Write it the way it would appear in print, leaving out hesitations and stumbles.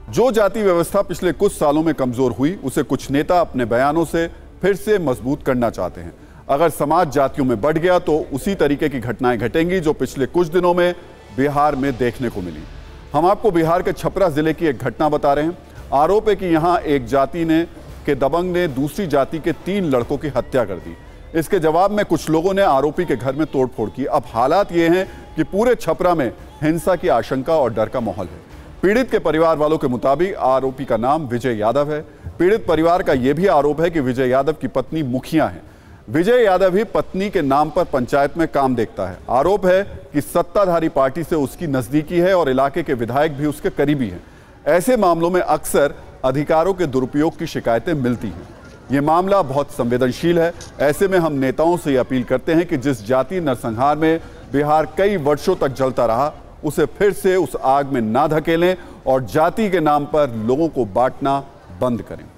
जो जाति व्यवस्था पिछले कुछ सालों में कमजोर हुई, उसे कुछ नेता अपने बयानों से फिर से मजबूत करना चाहते हैं। अगर समाज जातियों में बढ़ गया तो उसी तरीके की घटनाएं घटेंगी जो पिछले कुछ दिनों में बिहार में देखने को मिली। हम आपको बिहार के छपरा जिले की एक घटना बता रहे हैं। आरोप है कि यहां एक जाति के दबंग ने दूसरी जाति के 3 लड़कों की हत्या कर दी। इसके जवाब में कुछ लोगों ने आरोपी के घर में तोड़फोड़ की। अब हालात ये हैं कि पूरे छपरा में हिंसा की आशंका और डर का माहौल है। पीड़ित के परिवार वालों के मुताबिक आरोपी का नाम विजय यादव है। पीड़ित परिवार का यह भी आरोप है कि विजय यादव की पत्नी मुखिया है। विजय यादव ही पत्नी के नाम पर पंचायत में काम देखता है। आरोप है कि सत्ताधारी पार्टी से उसकी नजदीकी है और इलाके के विधायक भी उसके करीबी हैं। ऐसे मामलों में अक्सर अधिकारों के दुरुपयोग की शिकायतें मिलती हैं। ये मामला बहुत संवेदनशील है। ऐसे में हम नेताओं से अपील करते हैं कि जिस जातीय नरसंहार में बिहार कई वर्षों तक जलता रहा, उसे फिर से उस आग में ना धकेलें और जाति के नाम पर लोगों को बांटना बंद करें।